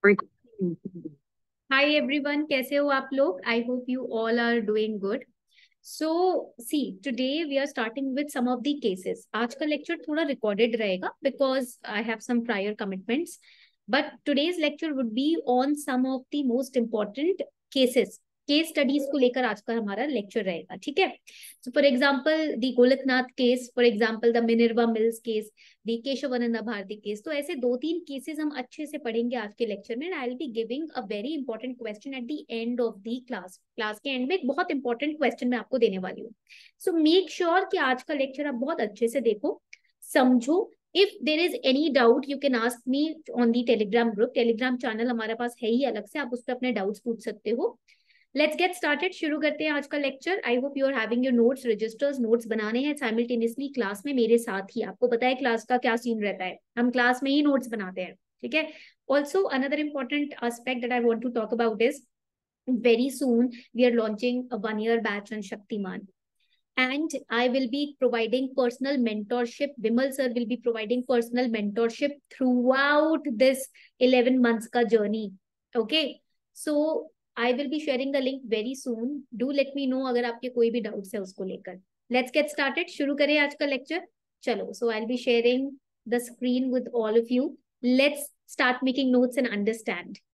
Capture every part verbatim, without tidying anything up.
Hi everyone, कैसे हो आप लोग? I hope you all are doing good. So see today we are starting with some of the cases. आज का lecture थोड़ा रिकॉर्डेड रहेगा because I have some prior commitments. But today's lecture would be on some of the most important cases. Case studies को लेकर आज का हमारा lecture रहेगा, ठीक है? So for example the Golaknath case, for example the Minerva Mills case, the Keshavananda Bharati case. तो ऐसे दो तीन केसेस हम अच्छे से पढ़ेंगे आज के लेक्चर में. I will be giving a very important question at the end of the class. Class के एंड में एक बहुत इंपॉर्टेंट क्वेश्चन मैं आपको देने वाली हूँ. सो मेक श्योर कि आज का लेक्चर आप बहुत अच्छे से देखो, समझो. If there is any doubt you can ask me on the Telegram group. Telegram channel हमारे पास है ही अलग से, आप उस पर अपने डाउट्स पूछ सकते हो. Let's get started. शुरू करते हैं आज का lecture. I hope you are having your notes, registers. Notes बनाने हैं साइमल्टेनियसली क्लास में मेरे साथ ही. आपको पता है क्लास का क्या सीन रहता है, हम क्लास में ही नोट्स बनाते हैं, ठीक है? Also another important aspect that I want to talk about is very soon we are launching a one year batch on Shaktiman, and I will be providing personal mentorship. Vimal sir will be providing personal mentorship throughout this eleven months ka journey. Okay, so I will be sharing the link very soon. Do let me know अगर आपके कोई भी doubts है उसको लेकर. Let's get started. शुरू करें आज का लेक्चर. चलो, so I'll be sharing the screen with all of you. Let's start making notes and understand.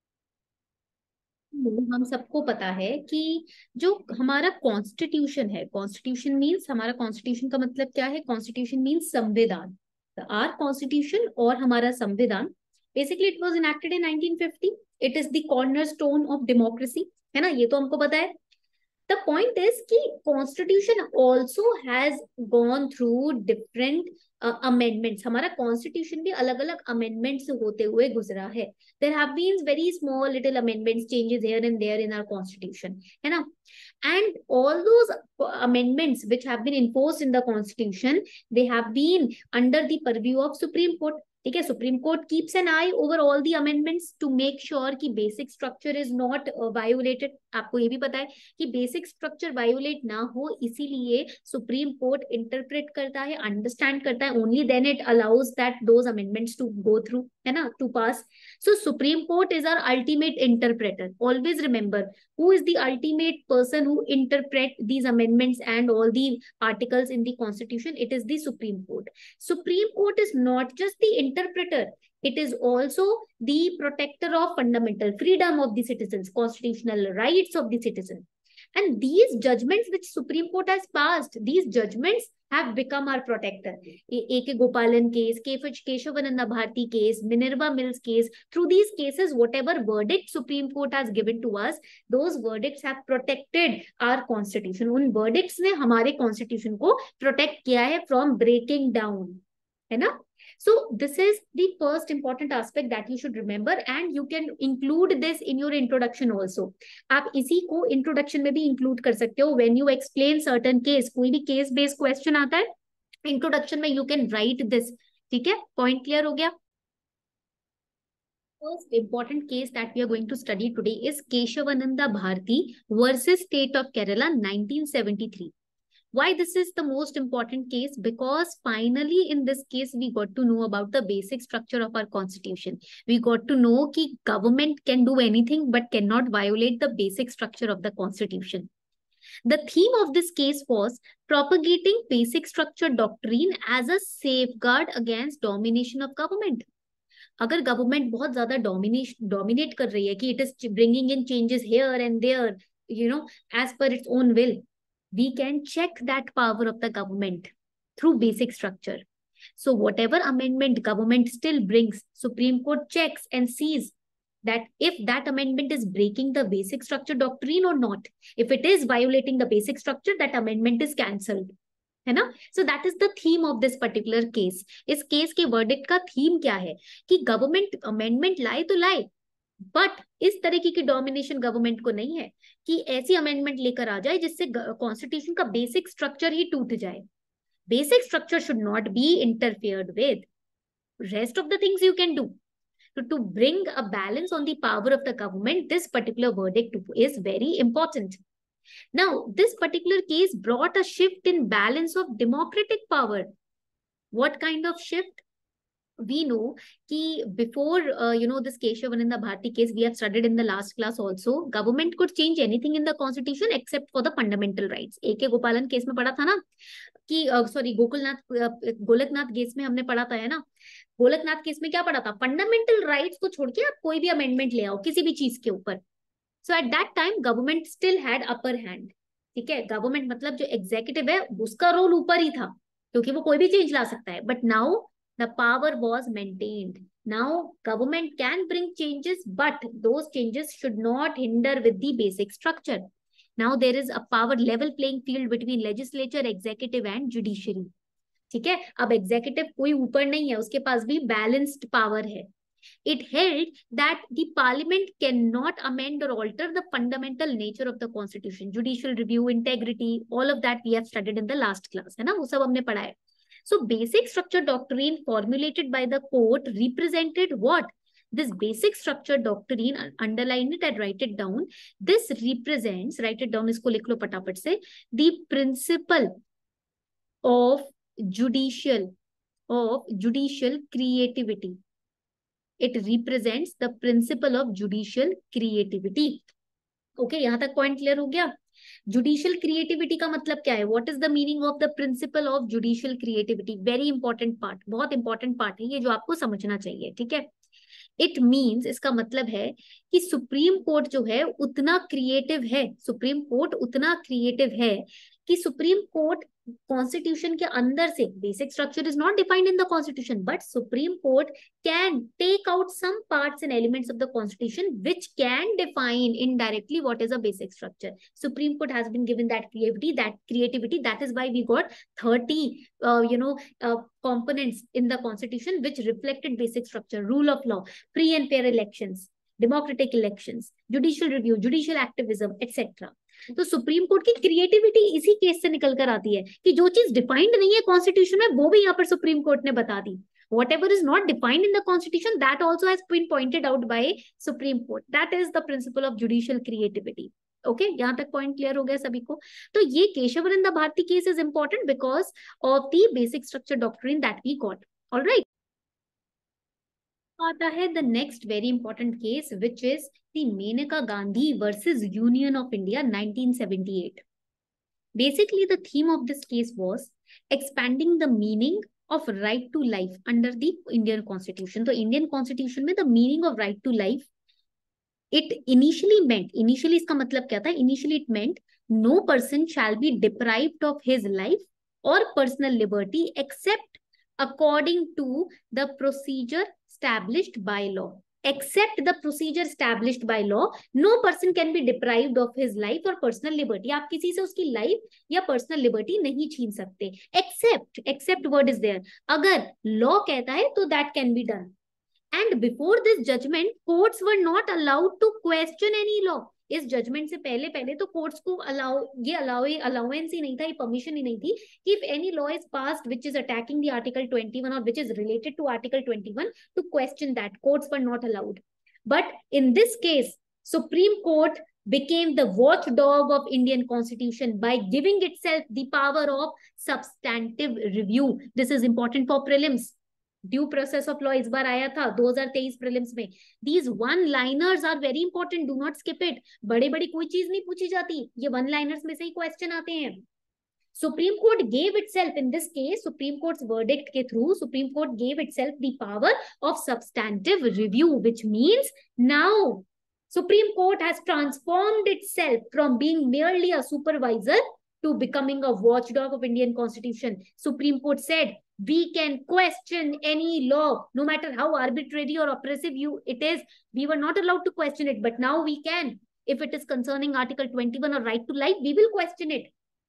हम सबको पता है कि जो हमारा कॉन्स्टिट्यूशन है, कॉन्स्टिट्यूशन मीन्स, हमारा कॉन्स्टिट्यूशन का मतलब क्या है? कॉन्स्टिट्यूशन मीन्स संविधान. आर कॉन्स्टिट्यूशन और हमारा संविधान, basically it was enacted in nineteen fifty. It is the cornerstone of democracy, है ना? ये तो हमको पता है. The point is कि constitution also has gone through different uh, amendments. हमारा constitution भी अलग अलग amendments से होते हुए गुजरा है. There have been very small little amendments, changes here and there in our constitution, है ना? And all those amendments which have been enforced in the constitution, they have been under the purview of Supreme Court. ठीक है? Supreme court keeps an eye over all the amendments to make sure कि basic structure is not violated. आपको ये भी पता है कि basic structure violet ना हो, इसीलिए सुप्रीम कोर्ट इंटरप्रेट करता है, अंडरस्टैंड करता है. Only then it allows that those amendments to go through, है ना, to pass. So supreme court is our ultimate interpreter. Always remember, who is the ultimate person who interpret these amendments and all the articles in the constitution? It is the Supreme Court. Supreme Court is not just the interpreter, it is also the protector of fundamental freedom of the citizens, constitutional rights of the citizen. And these judgments which Supreme Court has passed, these judgments have become our protector. A K Gopalan case, Keshavananda Bharti case, Minerva Mills case. Through these cases, whatever verdict Supreme Court has given to us, those verdicts have protected our constitution. उन verdicts ने हमारे constitution को protect किया है from breaking down, है ना? So this is the first important aspect that you should remember, and you can include this in your introduction also. आप इसी को introduction में भी include कर सकते हो. When you explain certain case, कोई भी case based question आता है, introduction में you can write this. ठीक है? Point clear हो गया? First important case that we are going to study today is Keshavananda Bharti versus State of Kerala, nineteen seventy-three. Why this is the most important case? Because finally in this case we got to know about the basic structure of our constitution. We got to know कि government can do anything but cannot violate the basic structure of the constitution. The theme of this case was propagating basic structure doctrine as a safeguard against domination of government. अगर government बहुत ज्यादा dominate dominate कर रही है कि it is bringing in changes here and there, you know, as per its own will, we can check that power of the government through basic structure. So whatever amendment government still brings, Supreme Court checks and sees that if that amendment is breaking the basic structure doctrine or not. If it is violating the basic structure, that amendment is cancelled, है ना? So that is the theme of this particular case. इस case के verdict का theme क्या है कि government amendment लाए तो लाए, बट इस तरीके की डोमिनेशन गवर्नमेंट को नहीं है कि ऐसी अमेंडमेंट लेकर आ जाए जिससे कॉन्स्टिट्यूशन का बेसिक स्ट्रक्चर ही टूट जाए. Basic structure should not be interfered with. Rest of the things you can do. So to bring a balance on the power of the government, this particular verdict is very important. Now, this particular case brought a shift in balance of democratic power. What kind of shift? we know कि before uh, you know this Keshavananda Bharti case, we have studied in the last class also, government could change anything in the constitution except for the fundamental rights. A K Gopalan case में पढ़ा था ना कि sorry Gokulnath uh, Golaknath case में हमने पढ़ा था, है ना. गोलकनाथ केस में क्या पढ़ा था, फंडामेंटल राइट्स को छोड़ के आप कोई भी अमेंडमेंट ले आओ किसी भी चीज के ऊपर. So at that time government still had upper hand. ठीक है, गवर्नमेंट मतलब जो एग्जीक्यूटिव है उसका रोल ऊपर ही था क्योंकि वो कोई भी चेंज ला सकता है. But now the power was maintained. Now government can bring changes, but those changes should not hinder with the basic structure. Now there is a power level playing field between legislature, executive and judiciary. ठीक है, अब executive कोई ऊपर नहीं है, उसके पास भी बैलेंस्ड पावर है. It held that the parliament cannot amend or alter the fundamental nature of the constitution. Judicial review, integrity, all of that we have studied in the last class, है ना, वो सब हमने पढ़ा है. So basic structure doctrine formulated by the court represented what? This basic structure doctrine, underline it and write it down. This represents, write it down, इसको लिख लो फटाफट से, the principle of judicial, of judicial creativity. It represents the principle of judicial creativity. Okay, यहाँ तक point clear हो गया. Judicial creativity का मतलब क्या है? What is the meaning of the principle of judicial creativity? Very important part, बहुत important part है ये जो आपको समझना चाहिए. ठीक है, इट मीन्स, इसका मतलब है कि सुप्रीम कोर्ट जो है उतना क्रिएटिव है, सुप्रीम कोर्ट उतना क्रिएटिव है कि सुप्रीम कोर्ट कॉन्स्टिट्यूशन के अंदर से, basic structure is not defined in the constitution, but supreme court can take out some parts and elements of the constitution which can define indirectly what is a basic structure. Supreme court has been given that creativity, that creativity, that is why we got thirty uh, you know uh, components in the constitution which reflected basic structure: rule of law, free and fair elections, democratic elections, judicial review, judicial activism, etc. तो supreme court की creativity इसी case से निकल कर आती है कि जो चीज डिफाइंड नहीं है कॉन्स्टिट्यूशन में वो भी यहाँ पर सुप्रीम कोर्ट ने बता दी. Whatever is not defined in the constitution, that also has been pointed out by Supreme Court. That is the principle of judicial creativity. Okay okay, यहाँ तक पॉइंट क्लियर हो गया सभी को. तो ये Kesavananda Bharati case is important because of the basic structure doctrine that we got. Alright, आता है the next very important case which is the Maneka Gandhi versus Union of India nineteen seventy eight. Basically the theme of this case was expanding the meaning of right to life under the Indian constitution. तो Indian constitution में the meaning of right to life, it initially meant, initially इसका मतलब क्या था? Initially it meant no person shall be deprived of his life or personal liberty except according to the procedure established by law. Except the procedure established by law, no person can be deprived of his life or personal liberty. आप किसी से उसकी life या personal liberty नहीं छीन सकते. Except, except word is there. अगर law कहता है तो that can be done. And before this judgment, courts were not allowed to question any law. इस जजमेंट से पहले पहले तो कोर्ट्स को अलाउ ये अलाउ अलाउंस ही नहीं था, ये परमिशन ही नहीं थी कि if any law is passed which is attacking the article twenty-one और which is related to article twenty-one to question that. Courts were not allowed. But in this case supreme court became the watchdog of Indian constitution by giving itself the power of substantive review. This is important for prelims. Due process of law इस बार आया था दो हज़ार तेईस prelims में. These one liners are very important, do not skip it. बड़े बड़ी कोई चीज नहीं पूछी जाती, ये वन लाइनर्स में से ही क्वेश्चन आते हैं. Supreme court gave itself, in this case supreme court's verdict के through supreme court gave itself the power of substantive review, which means now supreme court has transformed itself from being merely a supervisor to becoming a watchdog of Indian constitution. Supreme Court said we can question any law no matter how arbitrary or oppressive you it is. We were not allowed to question it, but now we can. If it is concerning article twenty-one or right to life, we will question it.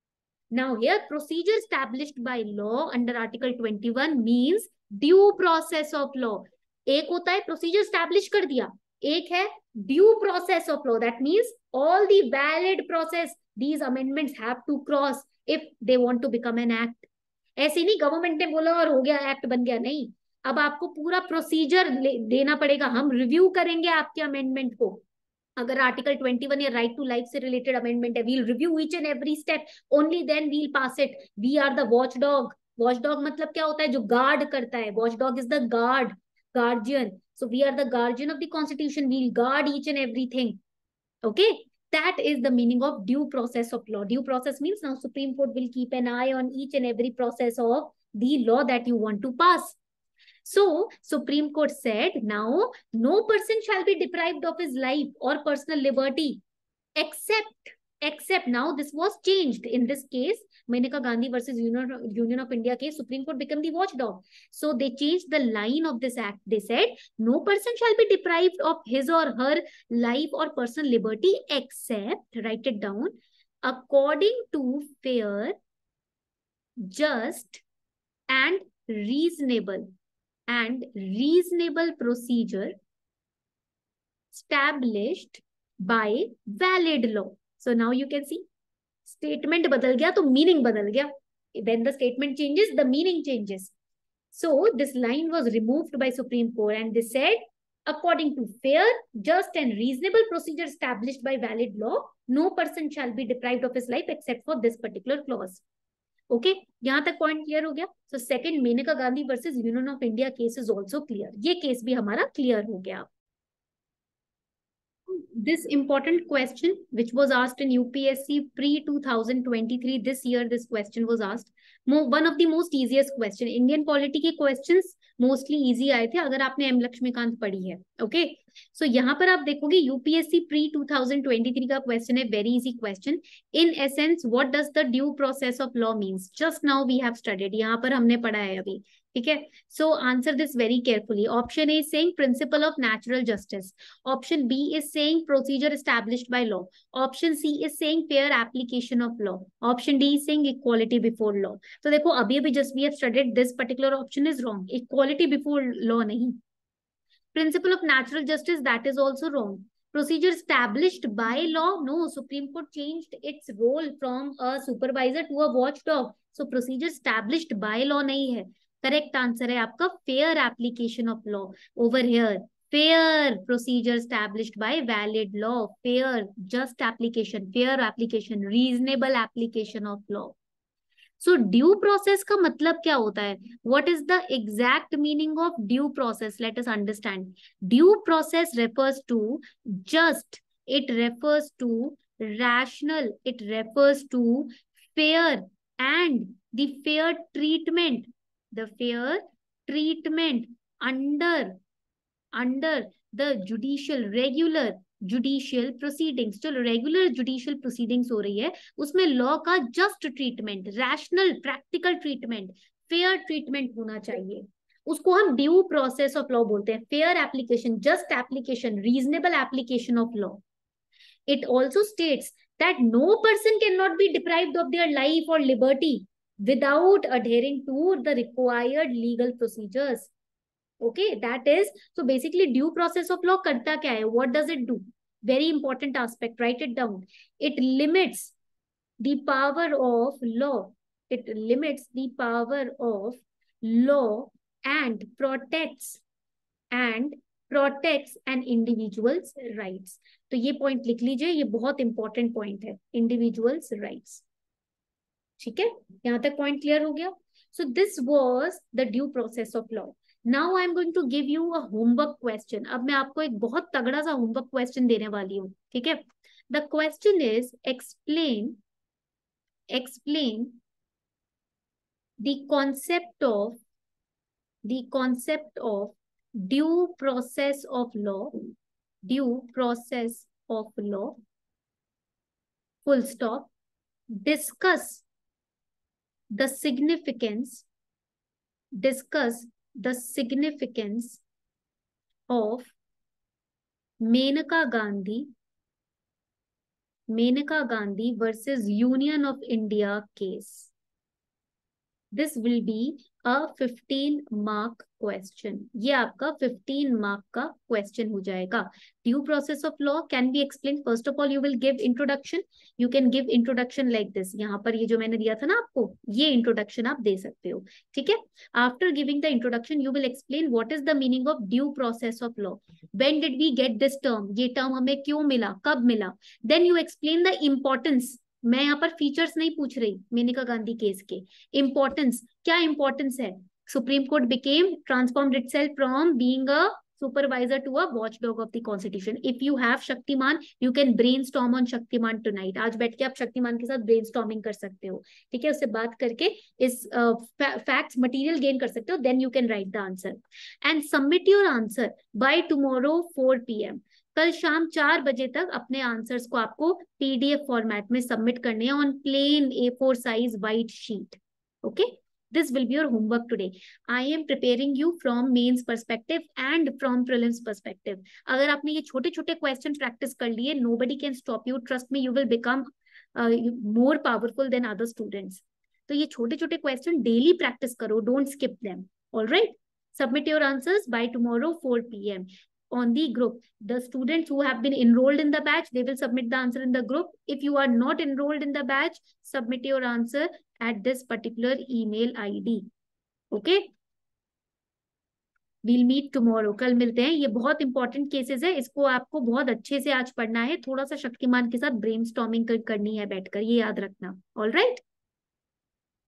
Now here procedure established by law under article twenty-one means due process of law. एक होता है procedure establish कर दिया, एक है due process of law. That means all the valid process these amendments have to cross if they want to become an act. ऐसे नहीं government ने बोला और हो गया एक्ट बन गया, नहीं. अब आपको पूरा प्रोसीजर देना पड़ेगा. हम रिव्यू करेंगे आपके अमेंडमेंट को. अगर आर्टिकल twenty-one या राइट टू लाइफ से रिलेटेड अमेंडमेंट है, we'll review each and every step, only then we'll pass it. We are the watch dog. Watch dog मतलब क्या होता है? जो गार्ड करता है. Watch dog is the guard, guardian. So we are the guardian of the constitution. We'll guard each and everything. Okay, that is the meaning of due process of law. Due process means now Supreme Court will keep an eye on each and every process of the law that you want to pass. So Supreme Court said, now no person shall be deprived of his life or personal liberty except except now this was changed. In this case, Maneka Gandhi versus Union, Union of India case, Supreme Court became the watchdog. So they changed the line of this act. They said, no person shall be deprived of his or her life or personal liberty except, write it down, according to fair, just, and reasonable and reasonable procedure established by valid law. So now you can see, statement बदल गया तो meaning बदल गया. When the statement changes, the meaning changes. So this line was removed by Supreme Court and they said, according to fair, just and reasonable procedure established by valid law, no person shall be deprived of his life except for this particular clause. Okay okay? यहाँ तक point clear हो गया. So second Maneka Gandhi versus Union of India case is also clear. ये case भी हमारा clear हो गया. This important question which was asked in U P S C pre twenty twenty-three, this year this question was asked. Mo one of the most easiest question. Indian polity के questions mostly easy आए थे अगर आपने M Laxmikant पढ़ी है. Okay okay? सो so, यहाँ पर आप देखोगे यूपीएससी प्री twenty twenty-three का क्वेश्चन है. Very easy question. In essence what does the due process of law means? Just now we have studied. यहाँ पर हमने पढ़ा है अभी. ठीक है. So answer this very carefully. Option A is saying principle of natural justice. Option B is saying procedure established by law. Option C is saying fair application of law. Option D is saying equality before law. तो देखो अभी अभी just we have studied this particular option is wrong. Equality before law नहीं. Principle of natural justice, that is also wrong. Procedure established by law, no. Supreme Court changed its role from a supervisor to a watchdog. So procedure established by law नहीं है. Correct answer है आपका fair application of law. Over here, fair procedure established by valid law. Fair, just application, fair application, reasonable application of law. So due process का मतलब क्या होता है? What is the exact meaning of due process? Let us understand. Due process refers to just, it refers to rational, it refers to fair, and the fair treatment, the fair treatment under, under the judicial regular judicial proceedings. चलो regular judicial proceedings हो रही है, उसमें law का just treatment, rational practical treatment, fair treatment होना चाहिए. उसको हम ड्यू प्रोसेस ऑफ लॉ बोलते हैं. Fair application, just application, reasonable application of law. It also states that no person can not be deprived of their life और liberty without adhering to the required legal procedures. Okay, that is, so basically due process of law करता क्या है? What does it do? Very important aspect, write it down. It limits the power of law. It limits the power of law and protects and protects an individual's rights. तो ये point लिख लीजिए, ये बहुत important point है, individual's rights. ठीक है, यहाँ तक point clear हो गया. So this was the due process of law. Now I am going to give you a homework question. अब मैं आपको एक बहुत तगड़ा सा homework question देने वाली हूँ. ठीक है. The question is explain, explain the concept of, the concept of due process of law, due process of law, full stop. Discuss the significance, discuss the significance of Maneka Gandhi, Maneka Gandhi versus Union of India case. This will be a fifteen mark question. ये आपका fifteen mark का question हो जाएगा. Due process of law can be explained. First of all, you will give introduction. You can give introduction like this. यहाँ पर ये जो मैंने दिया था ना आपको, ये introduction आप दे सकते हो. ठीक है? After giving the introduction, you will explain what is the meaning of due process of law. When did we get this term? ये term हमें क्यों मिला? कब मिला? Then you explain the importance. मैं यहाँ पर फीचर्स नहीं पूछ रही मेनका गांधी केस के। इम्पोर्टेंस, क्या इम्पोर्टेंस है? Supreme court became transformed itself from being a supervisor to a watchdog of the constitution. If you have Shaktiman, you can brainstorm on Shaktiman tonight. आज बैठ के आप शक्तिमान के साथ brainstorming कर सकते हो, ठीक है, उससे बात करके इस फैक्ट्स मटेरियल गेन कर सकते हो, then you can write the answer and submit your answer by tomorrow four p m. कल शाम चार बजे तक अपने आंसर्स को आपको पीडीएफ फॉर्मेट में सबमिट करने हैं on plain A four size white sheet. Okay, this will be your homework today. I am preparing you from mains perspective and from prelims perspective. अगर आपने ये छोटे छोटे क्वेश्चन प्रैक्टिस कर लिए, nobody can stop you. Trust me, you will become uh, more powerful than other students. तो ये छोटे छोटे क्वेश्चन डेली प्रैक्टिस करो, don't skip them. All right, submit your answers by tomorrow four p m on the group. The students who have been enrolled in the batch, they will submit the answer in the group. If you are not enrolled in the batch, submit your answer at this particular email I D. Okay, we'll meet tomorrow. कल मिलते हैं. ये बहुत important cases है, इसको आपको बहुत अच्छे से आज पढ़ना है. थोड़ा सा शक्तिमान के साथ ब्रेनस्टॉर्मिंग करनी है बैठकर, ये याद रखना. All right.